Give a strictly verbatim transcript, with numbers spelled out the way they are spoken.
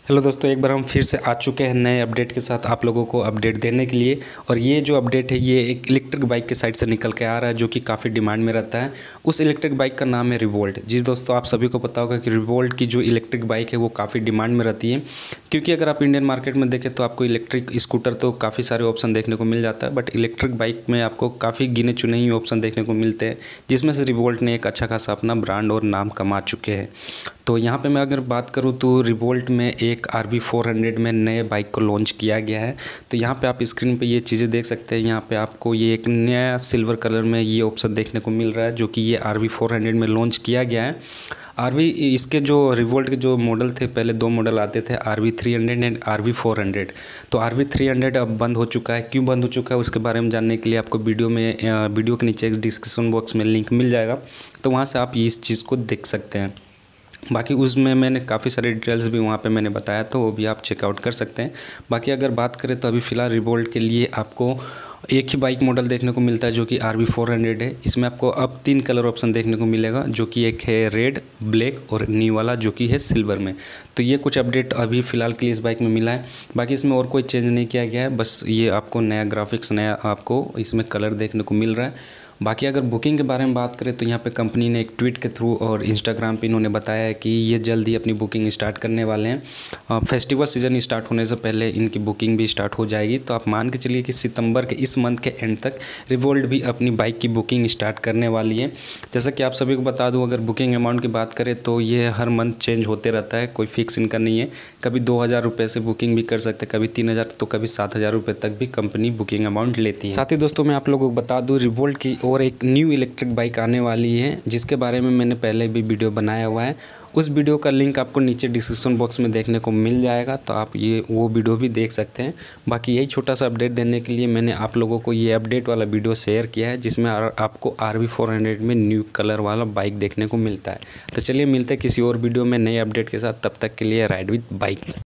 Hello दोस्तों, एक बार हम फिर से आ चुके हैं नए अपडेट के साथ आप लोगों को अपडेट देने के लिए। और ये जो अपडेट है ये एक इलेक्ट्रिक बाइक के साइड से निकल के आ रहा है जो कि काफ़ी डिमांड में रहता है। उस इलेक्ट्रिक बाइक का नाम है रिवोल्ट। जी दोस्तों, आप सभी को पता होगा कि रिवोल्ट की जो इलेक्ट्रिक बाइक है वो काफ़ी डिमांड में रहती है, क्योंकि अगर आप इंडियन मार्केट में देखें तो आपको इलेक्ट्रिक स्कूटर तो काफ़ी सारे ऑप्शन देखने को मिल जाता है, बट इलेक्ट्रिक बाइक में आपको काफ़ी गिने चुने ही ऑप्शन देखने को मिलते हैं, जिसमें से रिवोल्ट ने एक अच्छा खासा अपना ब्रांड और नाम कमा चुके हैं। तो यहाँ पे मैं अगर बात करूँ तो रिवोल्ट में एक आर वी फोर हंड्रेड में नए बाइक को लॉन्च किया गया है। तो यहाँ पे आप स्क्रीन पे ये चीज़ें देख सकते हैं। यहाँ पे आपको ये एक नया सिल्वर कलर में ये ऑप्शन देखने को मिल रहा है, जो कि ये आर वी फोर हंड्रेड में लॉन्च किया गया है। आर वी इसके जो रिवोल्ट के जो मॉडल थे, पहले दो मॉडल आते थे, R V three hundred and R V four hundred. तो आर वी थ्री हंड्रेड अब बंद हो चुका है। क्यों बंद हो चुका है उसके बारे में जानने के लिए आपको वीडियो में वीडियो के नीचे डिस्क्रिप्शन बॉक्स में लिंक मिल जाएगा, तो वहाँ से आप इस चीज़ को देख सकते हैं। बाकी उसमें मैंने काफ़ी सारे डिटेल्स भी वहाँ पे मैंने बताया, तो वो भी आप चेकआउट कर सकते हैं। बाकी अगर बात करें तो अभी फ़िलहाल रिवोल्ट के लिए आपको एक ही बाइक मॉडल देखने को मिलता है, जो कि आर वी फोर हंड्रेड है। इसमें आपको अब तीन कलर ऑप्शन देखने को मिलेगा, जो कि एक है रेड, ब्लैक और न्यू वाला जो कि है सिल्वर में। तो ये कुछ अपडेट अभी फ़िलहाल के लिए इस बाइक में मिला है। बाकी इसमें और कोई चेंज नहीं किया गया है, बस ये आपको नया ग्राफिक्स, नया आपको इसमें कलर देखने को मिल रहा है। बाकी अगर बुकिंग के बारे में बात करें तो यहाँ पे कंपनी ने एक ट्वीट के थ्रू और इंस्टाग्राम पे इन्होंने बताया है कि ये जल्द ही अपनी बुकिंग स्टार्ट करने वाले हैं। फेस्टिवल सीजन स्टार्ट होने से पहले इनकी बुकिंग भी स्टार्ट हो जाएगी। तो आप मान के चलिए कि सितंबर के इस मंथ के एंड तक रिवोल्ट भी अपनी बाइक की बुकिंग स्टार्ट करने वाली है। जैसा कि आप सभी को बता दूँ, अगर बुकिंग अमाउंट की बात करें तो ये हर मंथ चेंज होते रहता है, कोई फिक्स इनका नहीं है। कभी दो हज़ार रुपये से बुकिंग भी कर सकते हैं, कभी तीन हज़ार तो कभी सात हज़ार रुपये तक भी कंपनी बुकिंग अमाउंट लेती है। साथ ही दोस्तों मैं आप लोगों को बता दूँ, रिवोल्ट की और एक न्यू इलेक्ट्रिक बाइक आने वाली है, जिसके बारे में मैंने पहले भी वीडियो बनाया हुआ है। उस वीडियो का लिंक आपको नीचे डिस्क्रिप्शन बॉक्स में देखने को मिल जाएगा, तो आप ये वो वीडियो भी देख सकते हैं। बाकी यही छोटा सा अपडेट देने के लिए मैंने आप लोगों को ये अपडेट वाला वीडियो शेयर किया है, जिसमें आपको आर वी फोर हंड्रेड में न्यू कलर वाला बाइक देखने को मिलता है। तो चलिए मिलते हैं किसी और वीडियो में नए अपडेट के साथ, तब तक के लिए राइड विद बाइक।